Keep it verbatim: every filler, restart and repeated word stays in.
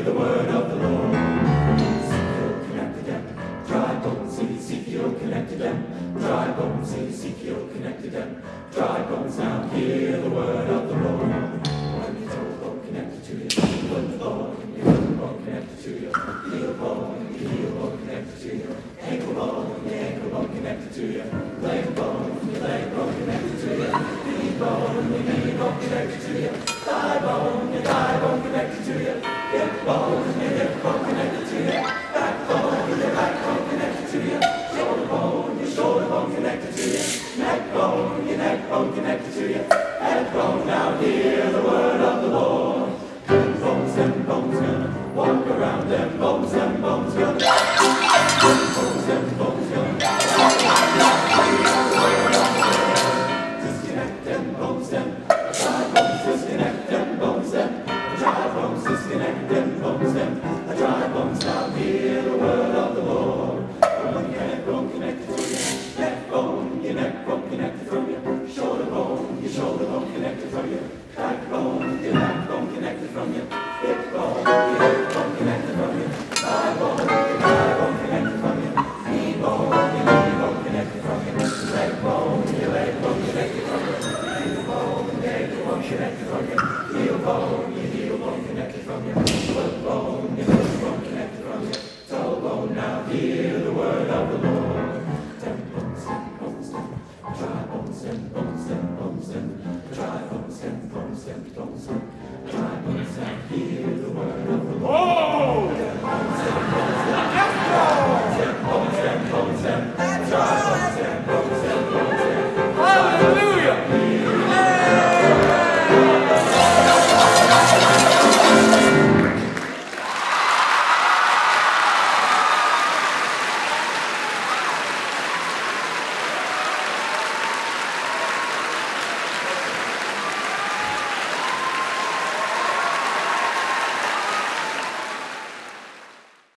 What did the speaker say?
hear the word of the Lord. Ezekiel connected them, dry bones, Ezekiel connected them, dry bones, Ezekiel connected them, dry bones, now hear the word of the Lord. When the toe bone connected to you, when the bone, your foot bone connected to you, heel bone, your heel bone connected to you, ankle bone, your ankle bone connected to you, leg bone, your leg bone connected to you, knee bone, your knee bone connected to you, thigh bone, your thigh bone connected to you, hip bone, your hip bone connected to you, backbone, your backbone connected to you, shoulder bone, your shoulder bone connected to you, neck bone, your neck bone connected to you, head bone, now hear the word of the Lord. Them bones, them bones gonna walk around, them bones, them bones gonna, them bones, them bones.